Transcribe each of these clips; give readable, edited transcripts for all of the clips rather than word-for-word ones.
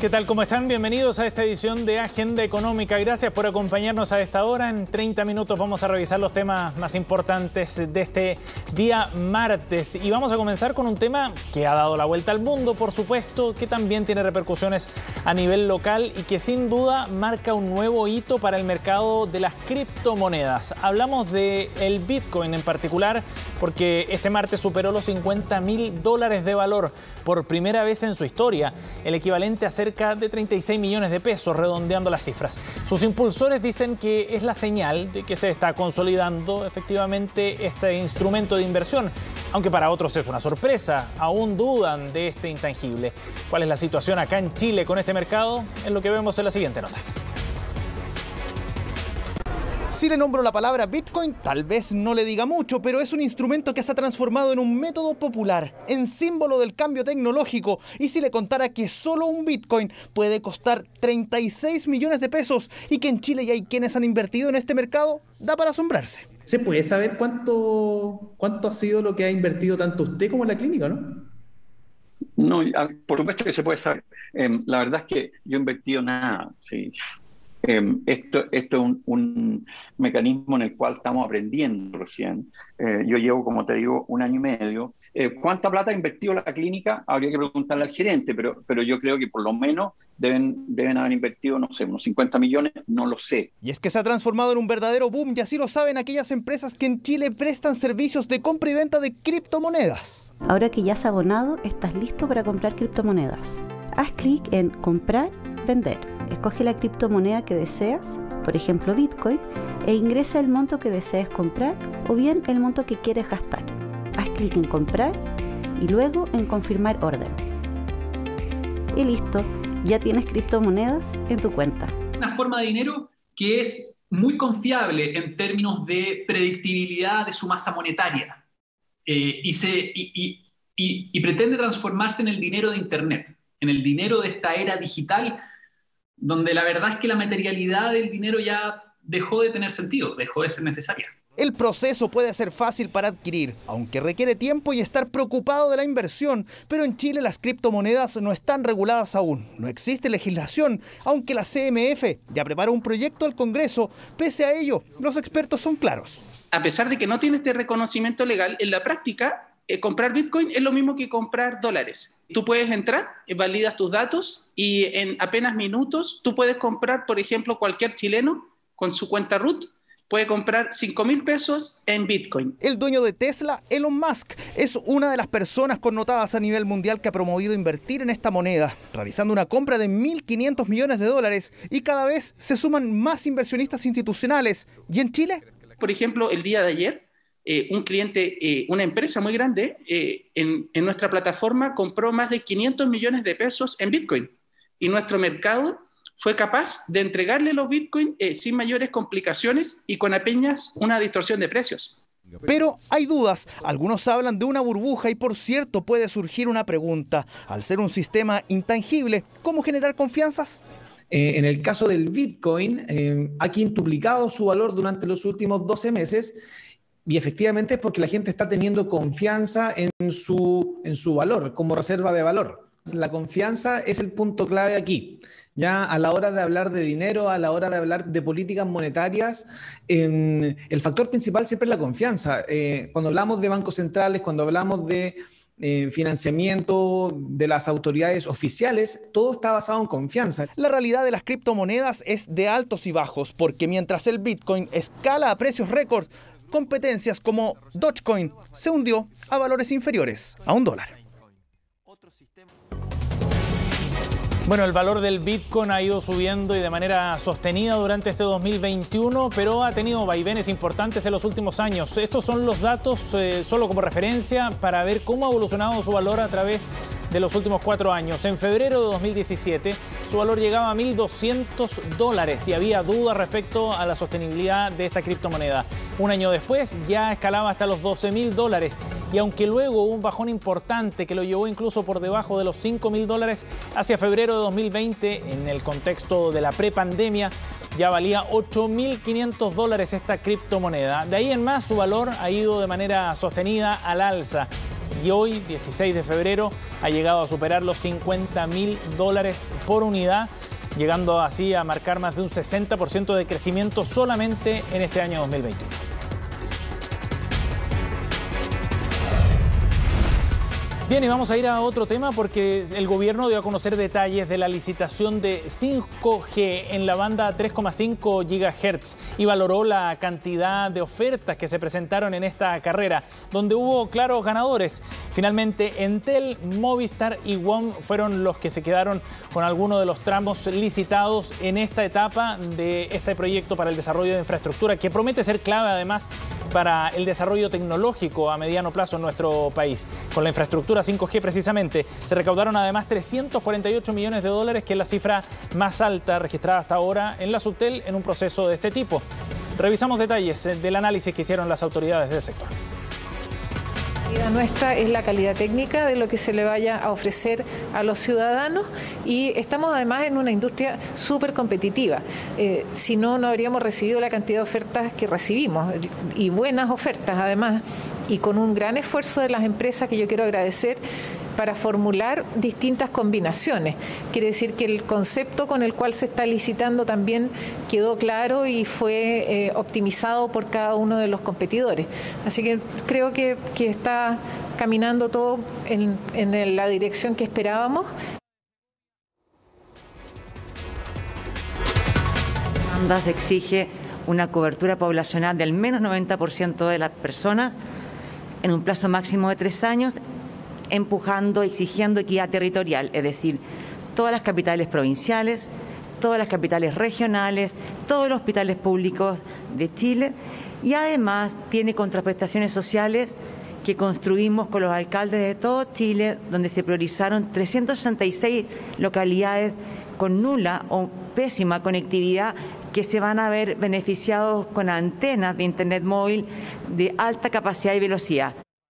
¿qué tal? ¿Cómo están? Bienvenidos a esta edición de Agenda Económica. Gracias por acompañarnos a esta hora. En 30 minutos vamos a revisar los temas más importantes de este día martes. Y vamos a comenzar con un tema que ha dado la vuelta al mundo, por supuesto, que también tiene repercusiones a nivel local y que sin duda marca un nuevo hito para el mercado de las criptomonedas. Hablamos del Bitcoin en particular, porque este martes superó los $50.000 de valor por primera vez en su historia, el equivalente a cerca de 36 millones de pesos, redondeando las cifras. Sus impulsores dicen que es la señal de que se está consolidando efectivamente este instrumento de inversión, aunque para otros es una sorpresa, aún dudan de este intangible. ¿Cuál es la situación acá en Chile con este mercado? Es lo que vemos en la siguiente nota. Si le nombro la palabra Bitcoin, tal vez no le diga mucho, pero es un instrumento que se ha transformado en un método popular, en símbolo del cambio tecnológico. Y si le contara que solo un Bitcoin puede costar 36 millones de pesos y que en Chile ya hay quienes han invertido en este mercado, da para asombrarse. ¿Se puede saber cuánto ha sido lo que ha invertido tanto usted como la clínica, no? No, por supuesto que se puede saber. La verdad es que yo he invertido nada, sí. Esto es un mecanismo en el cual estamos aprendiendo recién. Yo llevo, como te digo, 1 año y medio. ¿Cuánta plata ha invertido la clínica? Habría que preguntarle al gerente, pero yo creo que por lo menos deben haber invertido, no sé, unos 50 millones, no lo sé. Y es que se ha transformado en un verdadero boom, y así lo saben aquellas empresas que en Chile prestan servicios de compra y venta de criptomonedas. Ahora que ya has abonado, estás listo para comprar criptomonedas. Haz clic en Comprar, Vender. Escoge la criptomoneda que deseas, por ejemplo Bitcoin, e ingresa el monto que desees comprar o bien el monto que quieres gastar. Haz clic en Comprar y luego en Confirmar orden. Y listo, ya tienes criptomonedas en tu cuenta. Una forma de dinero que es muy confiable en términos de predictibilidad de su masa monetaria y pretende transformarse en el dinero de Internet, en el dinero de esta era digital, donde la verdad es que la materialidad del dinero ya dejó de tener sentido, dejó de ser necesaria. El proceso puede ser fácil para adquirir, aunque requiere tiempo y estar preocupado de la inversión. Pero en Chile las criptomonedas no están reguladas aún. No existe legislación, aunque la CMF ya preparó un proyecto al Congreso. Pese a ello, los expertos son claros. A pesar de que no tiene este reconocimiento legal, en la práctica, comprar Bitcoin es lo mismo que comprar dólares. Tú puedes entrar, validas tus datos y en apenas minutos tú puedes comprar, por ejemplo, cualquier chileno con su cuenta root puede comprar 5.000 pesos en Bitcoin. El dueño de Tesla, Elon Musk, es una de las personas connotadas a nivel mundial que ha promovido invertir en esta moneda, realizando una compra de 1.500 millones de dólares, y cada vez se suman más inversionistas institucionales. ¿Y en Chile? Por ejemplo, el día de ayer, un cliente, una empresa muy grande en nuestra plataforma compró más de 500 millones de pesos en Bitcoin, y nuestro mercado fue capaz de entregarle los Bitcoin sin mayores complicaciones y con apenas una distorsión de precios. Pero hay dudas. Algunos hablan de una burbuja y, por cierto, puede surgir una pregunta. Al ser un sistema intangible, ¿cómo generar confianzas? En el caso del Bitcoin, ha quintuplicado su valor durante los últimos 12 meses. Y efectivamente es porque la gente está teniendo confianza en su valor, como reserva de valor. La confianza es el punto clave aquí. Ya a la hora de hablar de dinero, a la hora de hablar de políticas monetarias, el factor principal siempre es la confianza. Cuando hablamos de bancos centrales, cuando hablamos de financiamiento de las autoridades oficiales, todo está basado en confianza. La realidad de las criptomonedas es de altos y bajos, porque mientras el Bitcoin escala a precios récord, competencias como Dogecoin se hundió a valores inferiores a $1. Bueno, el valor del Bitcoin ha ido subiendo y de manera sostenida durante este 2021, pero ha tenido vaivenes importantes en los últimos años. Estos son los datos solo como referencia para ver cómo ha evolucionado su valor a través de los últimos 4 años. En febrero de 2017, su valor llegaba a $1.200 y había dudas respecto a la sostenibilidad de esta criptomoneda. Un año después ya escalaba hasta los $12.000 y aunque luego hubo un bajón importante que lo llevó incluso por debajo de los $5.000 hacia febrero de 2020, en el contexto de la prepandemia, ya valía $8.500 esta criptomoneda. De ahí en más su valor ha ido de manera sostenida al alza. y hoy, 16 de febrero, ha llegado a superar los $50.000 por unidad, llegando así a marcar más de un 60% de crecimiento solamente en este año 2021. Bien, y vamos a ir a otro tema porque el gobierno dio a conocer detalles de la licitación de 5G en la banda 3,5 GHz y valoró la cantidad de ofertas que se presentaron en esta carrera, donde hubo claros ganadores. Finalmente, Entel, Movistar y WOM fueron los que se quedaron con algunos de los tramos licitados en esta etapa de este proyecto para el desarrollo de infraestructura, que promete ser clave además para el desarrollo tecnológico a mediano plazo en nuestro país. Con la infraestructura 5G precisamente se recaudaron además $348 millones, que es la cifra más alta registrada hasta ahora en la Subtel en un proceso de este tipo. Revisamos detalles del análisis que hicieron las autoridades del sector. La nuestra es la calidad técnica de lo que se le vaya a ofrecer a los ciudadanos y estamos además en una industria súper competitiva. Si no, no habríamos recibido la cantidad de ofertas que recibimos y buenas ofertas además, y con un gran esfuerzo de las empresas que yo quiero agradecer para formular distintas combinaciones. Quiere decir que el concepto con el cual se está licitando también quedó claro y fue optimizado por cada uno de los competidores. Así que creo que está caminando todo en la dirección que esperábamos. Ambas exige una cobertura poblacional del menos 90% de las personas en un plazo máximo de 3 años, empujando, exigiendo equidad territorial, es decir, todas las capitales provinciales, todas las capitales regionales, todos los hospitales públicos de Chile, y además tiene contraprestaciones sociales que construimos con los alcaldes de todo Chile, donde se priorizaron 366 localidades con nula o pésima conectividad que se van a ver beneficiados con antenas de internet móvil de alta capacidad y velocidad.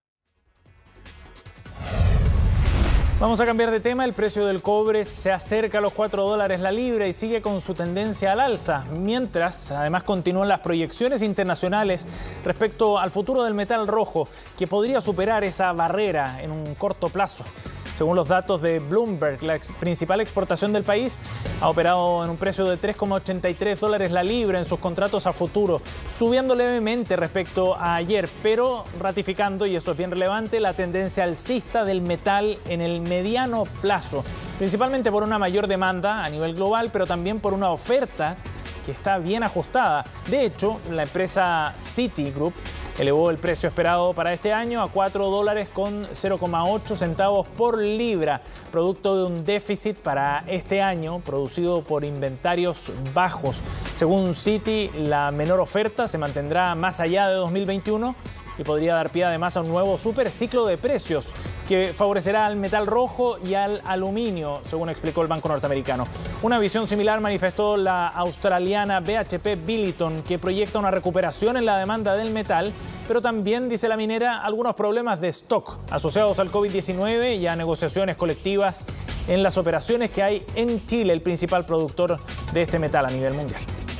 Vamos a cambiar de tema. El precio del cobre se acerca a los $4 la libra y sigue con su tendencia al alza, mientras además continúan las proyecciones internacionales respecto al futuro del metal rojo, que podría superar esa barrera en un corto plazo. Según los datos de Bloomberg, la principal exportación del país ha operado en un precio de $3,83 la libra en sus contratos a futuro, subiendo levemente respecto a ayer, pero ratificando, y eso es bien relevante, la tendencia alcista del metal en el mediano plazo, principalmente por una mayor demanda a nivel global, pero también por una oferta que está bien ajustada. De hecho, la empresa Citigroup elevó el precio esperado para este año a $4.08 por libra, producto de un déficit para este año producido por inventarios bajos. Según Citi, la menor oferta se mantendrá más allá de 2021 y podría dar pie además a un nuevo superciclo de precios que favorecerá al metal rojo y al aluminio, según explicó el Banco Norteamericano. Una visión similar manifestó la australiana BHP Billiton, que proyecta una recuperación en la demanda del metal, pero también, dice la minera, algunos problemas de stock asociados al COVID-19 y a negociaciones colectivas en las operaciones que hay en Chile, el principal productor de este metal a nivel mundial.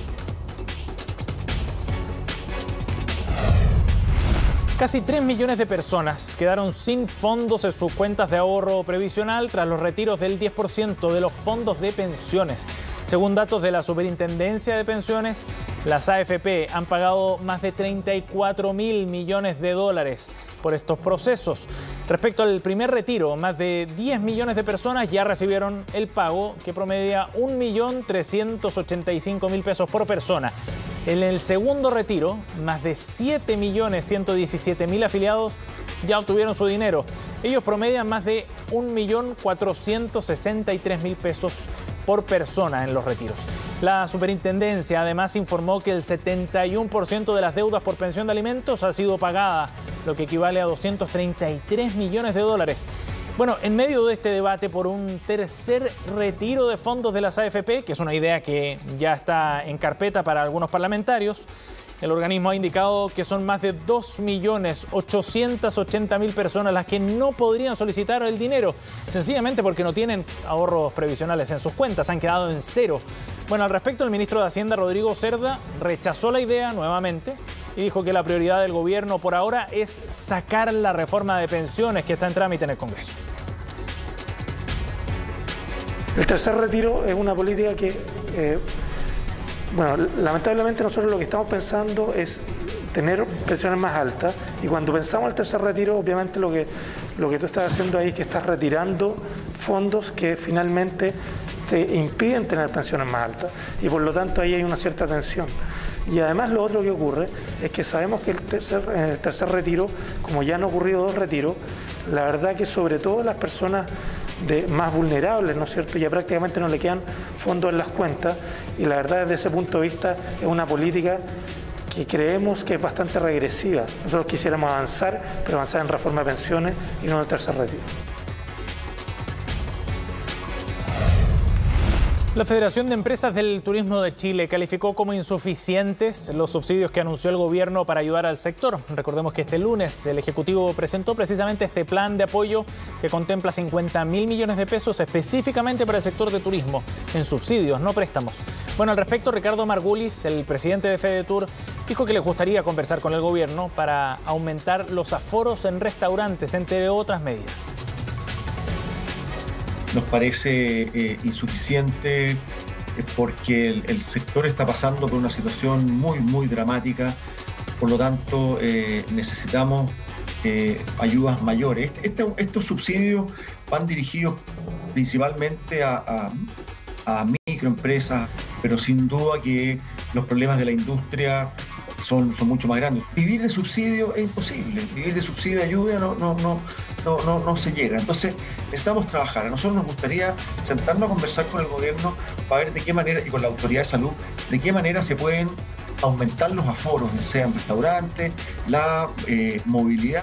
Casi 3 millones de personas quedaron sin fondos en sus cuentas de ahorro previsional tras los retiros del 10% de los fondos de pensiones. Según datos de la Superintendencia de Pensiones, las AFP han pagado más de $34.000 millones por estos procesos. Respecto al primer retiro, más de 10 millones de personas ya recibieron el pago, que promedia $1.385.000 por persona. En el segundo retiro, más de 7.117.000 afiliados ya obtuvieron su dinero. Ellos promedian más de $1.463.000 por persona en los retiros. La superintendencia además informó que el 71% de las deudas por pensión de alimentos ha sido pagada, lo que equivale a $233 millones. Bueno, en medio de este debate por un tercer retiro de fondos de las AFP, que es una idea que ya está en carpeta para algunos parlamentarios, El organismo ha indicado que son más de 2.880.000 personas las que no podrían solicitar el dinero, sencillamente porque no tienen ahorros previsionales en sus cuentas, han quedado en cero. Bueno, al respecto, el ministro de Hacienda, Rodrigo Cerda, rechazó la idea nuevamente y dijo que la prioridad del gobierno por ahora es sacar la reforma de pensiones que está en trámite en el Congreso. El tercer retiro es una política que, lamentablemente nosotros lo que estamos pensando es tener pensiones más altas, y cuando pensamos el tercer retiro, obviamente lo que tú estás haciendo ahí es que estás retirando fondos que finalmente te impiden tener pensiones más altas, y por lo tanto ahí hay una cierta tensión. Y además lo otro que ocurre es que sabemos que en el tercer retiro, como ya han ocurrido 2 retiros, la verdad que sobre todo las personas más vulnerables, ¿no es cierto?, ya prácticamente no le quedan fondos en las cuentas, y la verdad desde ese punto de vista es una política que creemos que es bastante regresiva. Nosotros quisiéramos avanzar, pero avanzar en reforma de pensiones y no en el tercer retiro. La Federación de Empresas del Turismo de Chile calificó como insuficientes los subsidios que anunció el gobierno para ayudar al sector. Recordemos que este lunes el Ejecutivo presentó precisamente este plan de apoyo que contempla 50.000 millones de pesos específicamente para el sector de turismo, en subsidios, no préstamos. Bueno, al respecto, Ricardo Margulis, el presidente de FEDETUR, dijo que les gustaría conversar con el gobierno para aumentar los aforos en restaurantes, entre otras medidas. Nos parece insuficiente porque el sector está pasando por una situación muy dramática, por lo tanto necesitamos ayudas mayores. Estos subsidios van dirigidos principalmente a microempresas, pero sin duda que los problemas de la industria son mucho más grandes. Vivir de subsidio es imposible, vivir de subsidio de ayuda no se llega. Entonces necesitamos trabajar. A nosotros nos gustaría sentarnos a conversar con el gobierno para ver de qué manera, y con la autoridad de salud, de qué manera se pueden aumentar los aforos, sea en restaurantes, la movilidad.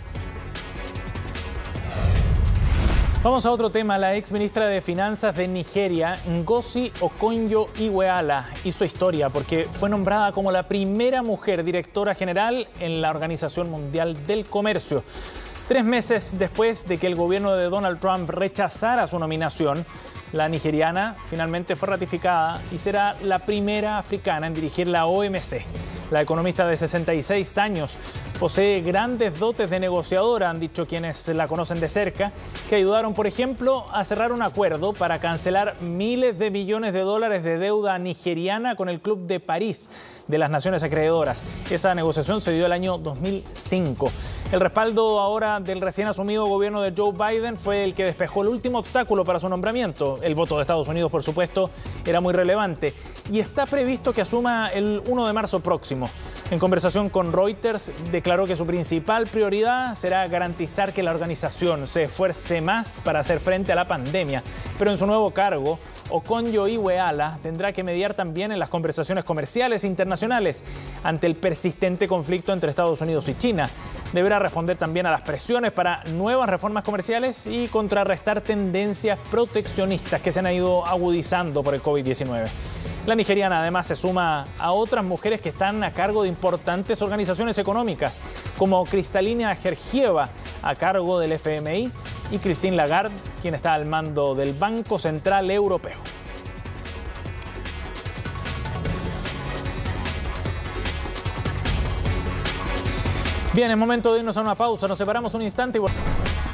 Vamos a otro tema. La ex ministra de Finanzas de Nigeria, Ngozi Okonjo-Iweala, hizo historia porque fue nombrada como la primera mujer directora general en la Organización Mundial del Comercio. 3 meses después de que el gobierno de Donald Trump rechazara su nominación, la nigeriana finalmente fue ratificada y será la primera africana en dirigir la OMC. La economista de 66 años posee grandes dotes de negociadora, han dicho quienes la conocen de cerca, que ayudaron, por ejemplo, a cerrar un acuerdo para cancelar miles de millones de dólares de deuda nigeriana con el Club de París de las naciones acreedoras. Esa negociación se dio el año 2005. El respaldo ahora del recién asumido gobierno de Joe Biden fue el que despejó el último obstáculo para su nombramiento. El voto de Estados Unidos, por supuesto, era muy relevante y está previsto que asuma el 1 de marzo próximo. En conversación con Reuters, declaró que su principal prioridad será garantizar que la organización se esfuerce más para hacer frente a la pandemia. Pero en su nuevo cargo, Okonjo-Iweala tendrá que mediar también en las conversaciones comerciales internacionales ante el persistente conflicto entre Estados Unidos y China. Deberá responder también a las presiones para nuevas reformas comerciales y contrarrestar tendencias proteccionistas que se han ido agudizando por el COVID-19. La nigeriana además se suma a otras mujeres que están a cargo de importantes organizaciones económicas, como Kristalina Georgieva, a cargo del FMI, y Christine Lagarde, quien está al mando del Banco Central Europeo. Bien, es momento de irnos a una pausa. Nos separamos un instante y volvemos.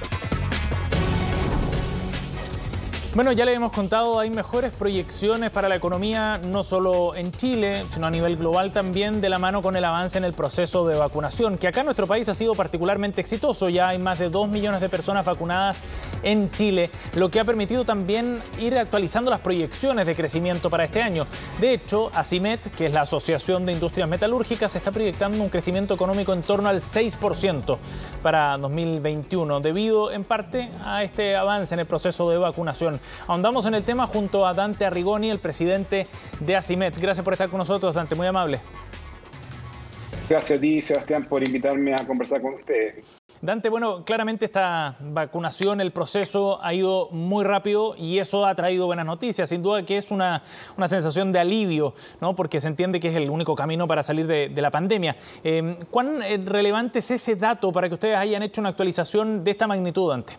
Bueno, ya le hemos contado, hay mejores proyecciones para la economía, no solo en Chile, sino a nivel global también, de la mano con el avance en el proceso de vacunación, que acá en nuestro país ha sido particularmente exitoso. Ya hay más de 2 millones de personas vacunadas en Chile, lo que ha permitido también ir actualizando las proyecciones de crecimiento para este año. De hecho, ACIMET, que es la Asociación de Industrias Metalúrgicas, está proyectando un crecimiento económico en torno al 6% para 2021, debido en parte a este avance en el proceso de vacunación. Ahondamos en el tema junto a Dante Arrigoni, el presidente de ACIMET. Gracias por estar con nosotros, Dante, muy amable. Gracias a ti, Sebastián, por invitarme a conversar con ustedes. Dante, bueno, claramente esta vacunación, el proceso ha ido muy rápido y eso ha traído buenas noticias. Sin duda que es una sensación de alivio, ¿no? Porque se entiende que es el único camino para salir de la pandemia. ¿Cuán relevante es ese dato para que ustedes hayan hecho una actualización de esta magnitud, Dante?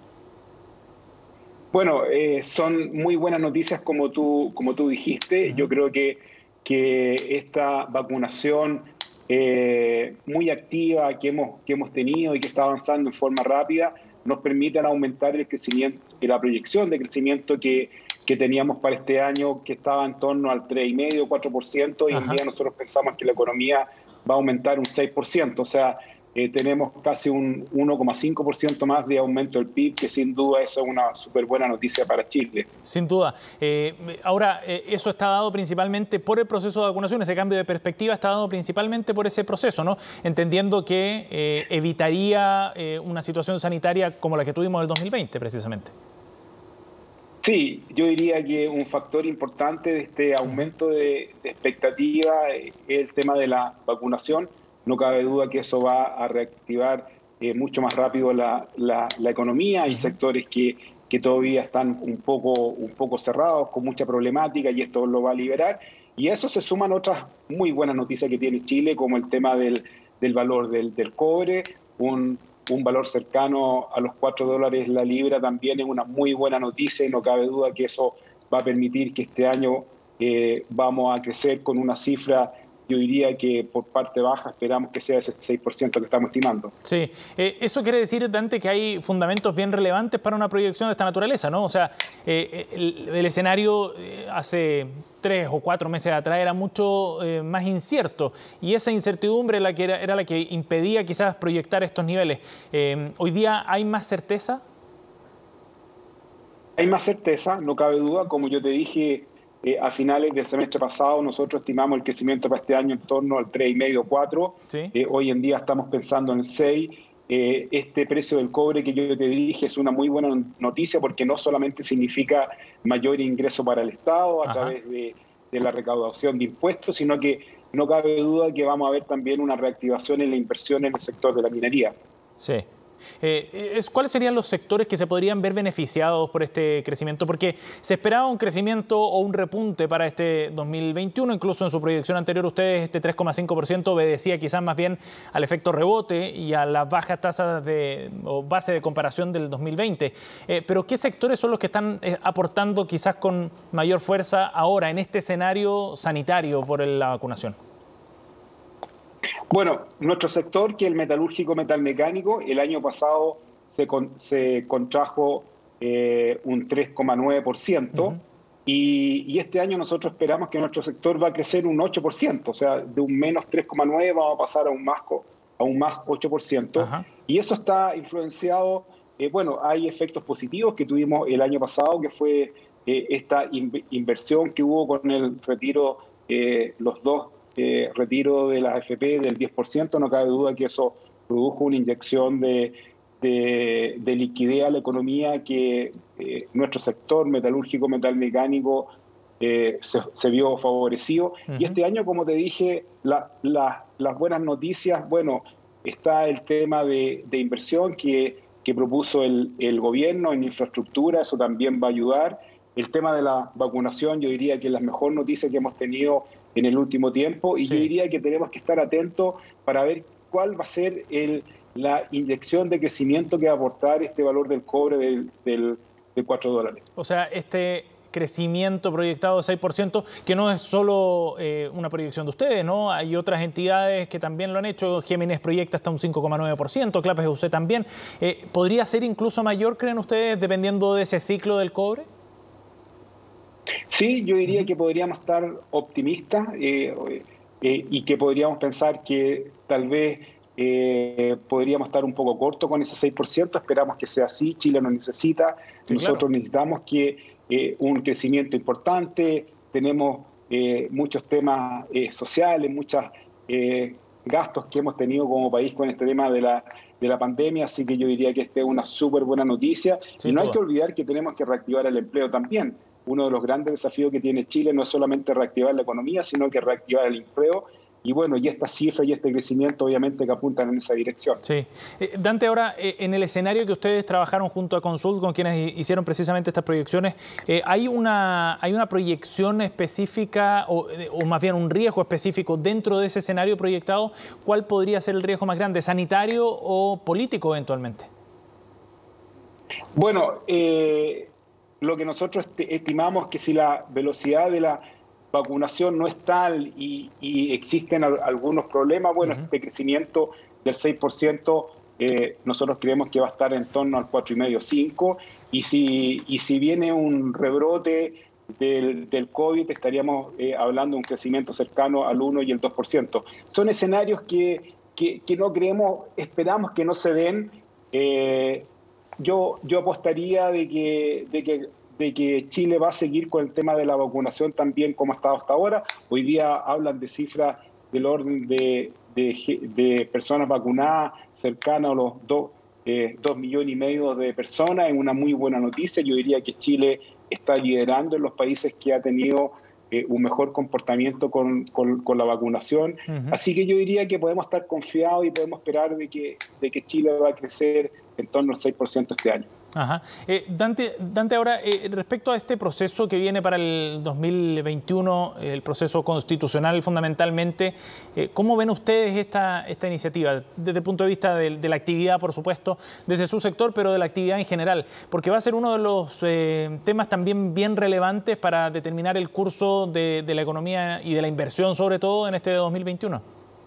Bueno, son muy buenas noticias como tú dijiste. Yo creo que esta vacunación muy activa que hemos tenido y que está avanzando en forma rápida nos permiten aumentar el crecimiento y la proyección de crecimiento que teníamos para este año, que estaba en torno al 3,5%, 4%, y hoy en día nosotros pensamos que la economía va a aumentar un 6%, o sea, tenemos casi un 1,5% más de aumento del PIB, que sin duda eso es una súper buena noticia para Chile. Sin duda. Ahora, eso está dado principalmente por el proceso de vacunación, ese cambio de perspectiva está dado principalmente por ese proceso, ¿no? Entendiendo que evitaría una situación sanitaria como la que tuvimos en el 2020, precisamente. Sí, yo diría que un factor importante de este aumento de expectativa es el tema de la vacunación. No cabe duda que eso va a reactivar mucho más rápido la economía. Hay sectores que todavía están un poco cerrados, con mucha problemática, y esto lo va a liberar. Y a eso se suman otras muy buenas noticias que tiene Chile, como el tema del valor del cobre, un valor cercano a los $4 la libra también es una muy buena noticia, y no cabe duda que eso va a permitir que este año vamos a crecer con una cifra. Yo diría que por parte baja esperamos que sea ese 6% que estamos estimando. Sí, eso quiere decir, Dante, que hay fundamentos bien relevantes para una proyección de esta naturaleza, ¿no? O sea, el escenario hace 3 o 4 meses atrás era mucho más incierto, y esa incertidumbre era la que impedía quizás proyectar estos niveles. ¿Hoy día hay más certeza? Hay más certeza, no cabe duda. Como yo te dije, a finales del semestre pasado nosotros estimamos el crecimiento para este año en torno al 3,5, 4. ¿Sí? Hoy en día estamos pensando en el 6. Este precio del cobre que yo te dije es una muy buena noticia, porque no solamente significa mayor ingreso para el Estado a través de la recaudación de impuestos, sino que no cabe duda que vamos a ver también una reactivación en la inversión en el sector de la minería. Sí. ¿Cuáles serían los sectores que se podrían ver beneficiados por este crecimiento? Porque se esperaba un crecimiento o un repunte para este 2021, incluso en su proyección anterior ustedes este 3,5% obedecía quizás más bien al efecto rebote y a las bajas tasas o base de comparación del 2020. Pero ¿qué sectores son los que están aportando quizás con mayor fuerza ahora en este escenario sanitario por la vacunación? Bueno, nuestro sector, que es el metalúrgico metalmecánico, el año pasado se contrajo un 3,9%, y este año nosotros esperamos que nuestro sector va a crecer un 8%, o sea, de un menos 3,9% vamos a pasar a un más 8%. Y eso está influenciado, bueno, hay efectos positivos que tuvimos el año pasado, que fue esta inversión que hubo con el retiro, los dos retiro de las AFP del 10%, no cabe duda que eso produjo una inyección de liquidez a la economía, que nuestro sector metalúrgico, metalmecánico se vio favorecido. Y este año, como te dije, las buenas noticias, bueno, está el tema de inversión que propuso el gobierno en infraestructura, eso también va a ayudar. El tema de la vacunación, yo diría que es la mejor noticia que hemos tenido en el último tiempo, y yo diría que tenemos que estar atentos para ver cuál va a ser la inyección de crecimiento que va a aportar este valor del cobre de $4. O sea, este crecimiento proyectado de 6%, que no es solo una proyección de ustedes, ¿no? Hay otras entidades que también lo han hecho. Géminis proyecta hasta un 5,9%, Clapes UC también. ¿Podría ser incluso mayor, creen ustedes, dependiendo de ese ciclo del cobre? Sí, yo diría que podríamos estar optimistas y que podríamos pensar que tal vez podríamos estar un poco corto con ese 6%. Esperamos que sea así. Chile lo necesita. Sí, nosotros necesitamos un crecimiento importante. Tenemos muchos temas sociales, muchos gastos que hemos tenido como país con este tema de la pandemia, así que yo diría que esta es una súper buena noticia. Y no hay que olvidar que tenemos que reactivar el empleo también. Uno de los grandes desafíos que tiene Chile no es solamente reactivar la economía, sino que reactivar el empleo, bueno, y esta cifra y este crecimiento obviamente que apuntan en esa dirección. Sí. Dante, ahora en el escenario que ustedes trabajaron junto a Consult, con quienes hicieron precisamente estas proyecciones, ¿hay una proyección específica o más bien un riesgo específico dentro de ese escenario proyectado? ¿Cuál podría ser el riesgo más grande, sanitario o político eventualmente? Bueno, lo que nosotros estimamos que si la velocidad de la vacunación no es tal y existen algunos problemas, bueno, este crecimiento del 6%, nosotros creemos que va a estar en torno al 4,5-5%, y si viene un rebrote del COVID, estaríamos hablando de un crecimiento cercano al 1 y el 2%. Son escenarios que no creemos, esperamos que no se den. Yo apostaría de que Chile va a seguir con el tema de la vacunación también como ha estado hasta ahora. Hoy día hablan de cifras del orden de personas vacunadas cercanas a los 2,5 millones de personas. Es una muy buena noticia. Yo diría que Chile está liderando en los países que ha tenido un mejor comportamiento con la vacunación. Así que yo diría que podemos estar confiados y podemos esperar de que Chile va a crecer en torno al 6% este año. Ajá. Dante, ahora, respecto a este proceso que viene para el 2021, el proceso constitucional fundamentalmente, ¿cómo ven ustedes esta iniciativa? Desde el punto de vista de la actividad, por supuesto, desde su sector, pero de la actividad en general, porque va a ser uno de los temas también bien relevantes para determinar el curso de la economía y de la inversión, sobre todo en este 2021.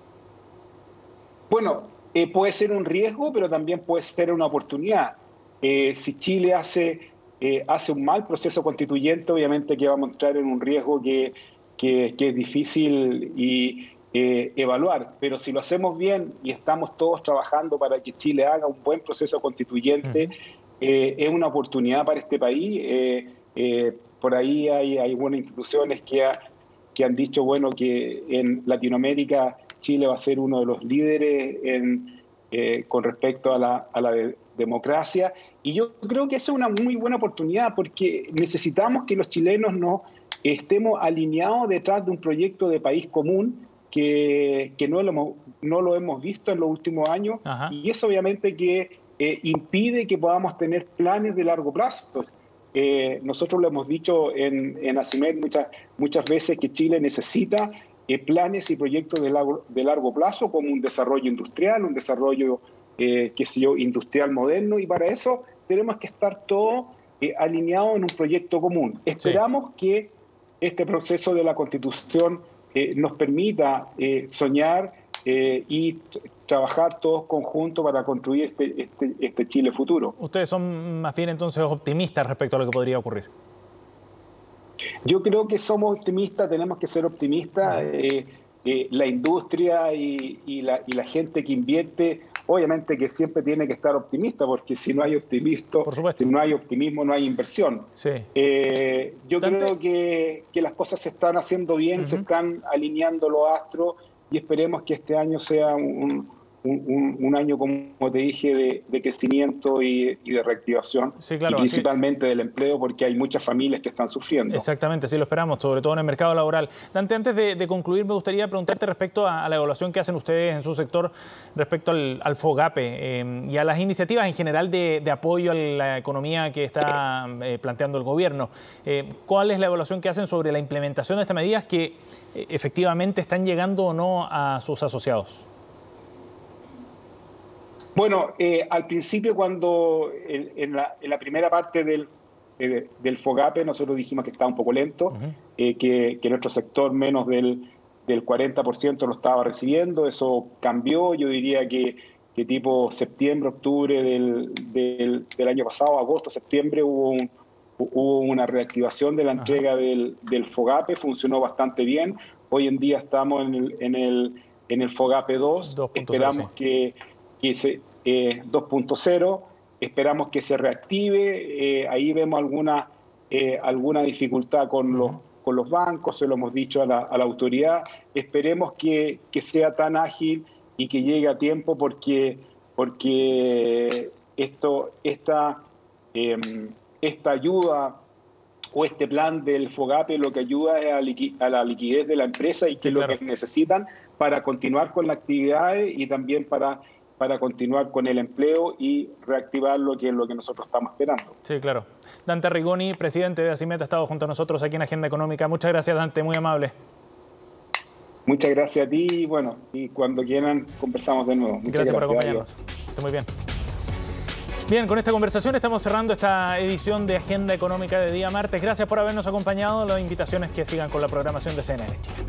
Bueno, puede ser un riesgo, pero también puede ser una oportunidad. Si Chile hace un mal proceso constituyente, obviamente que vamos a entrar en un riesgo que es difícil evaluar, pero si lo hacemos bien y estamos todos trabajando para que Chile haga un buen proceso constituyente, es una oportunidad para este país. Por ahí hay algunas instituciones que han dicho, bueno, que en Latinoamérica Chile va a ser uno de los líderes con respecto a la democracia, y yo creo que eso es una muy buena oportunidad, porque necesitamos que los chilenos no estemos alineados detrás de un proyecto de país común que no lo hemos visto en los últimos años. Ajá. Y eso obviamente que impide que podamos tener planes de largo plazo. Nosotros lo hemos dicho en ACIMED muchas veces, que Chile necesita planes y proyectos de largo plazo, como un desarrollo industrial, un desarrollo industrial moderno, y para eso tenemos que estar todos alineados en un proyecto común. Esperamos que este proceso de la Constitución nos permita soñar y trabajar todos conjuntos para construir este Chile futuro. Ustedes son más bien entonces optimistas respecto a lo que podría ocurrir. Yo creo que somos optimistas, tenemos que ser optimistas. La industria y la gente que invierte, obviamente que siempre tiene que estar optimista, porque si no hay optimismo no hay inversión. Sí. Yo creo que las cosas se están haciendo bien, se están alineando los astros, y esperemos que este año sea un año, como te dije, de crecimiento y de reactivación, sí, claro, y principalmente del empleo, porque hay muchas familias que están sufriendo. Exactamente, sí lo esperamos, sobre todo en el mercado laboral. Dante, antes de concluir, me gustaría preguntarte respecto a la evaluación que hacen ustedes en su sector respecto al FOGAPE y a las iniciativas en general de apoyo a la economía que está planteando el gobierno. ¿Cuál es la evaluación que hacen sobre la implementación de estas medidas que efectivamente están llegando o no a sus asociados? Bueno, al principio, cuando en la primera parte del FOGAPE, nosotros dijimos que estaba un poco lento, que nuestro sector menos del 40% lo estaba recibiendo. Eso cambió, yo diría que tipo septiembre, octubre del año pasado, agosto, septiembre, hubo una reactivación de la entrega del FOGAPE, funcionó bastante bien. Hoy en día estamos en el FOGAPE 2, esperamos que 2.0, esperamos que se reactive. Ahí vemos alguna dificultad con los bancos, se lo hemos dicho a la autoridad. Esperemos que sea tan ágil y que llegue a tiempo, porque esta ayuda o este plan del FOGAPE lo que ayuda es a la liquidez de la empresa y que es lo que necesitan para continuar con las actividades y también para continuar con el empleo y reactivar lo que es lo que nosotros estamos esperando. Sí, claro. Dante Arrigoni, presidente de ACIMET, ha estado junto a nosotros aquí en Agenda Económica. Muchas gracias, Dante, muy amable. Muchas gracias a ti y bueno, y cuando quieran conversamos de nuevo. Gracias por acompañarnos. Esté muy bien. Bien, con esta conversación estamos cerrando esta edición de Agenda Económica de día martes. Gracias por habernos acompañado. Las invitaciones que sigan con la programación de CNN Chile.